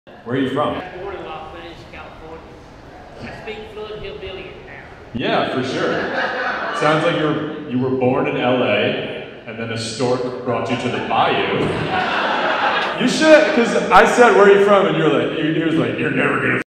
Where are you from? I was born in Los Angeles, California. I speak fluent hillbilly now. Yeah, for sure. Sounds like you were born in LA, and then a stork brought you to the bayou. You should, because I said, where are you from? And he was like, you're never gonna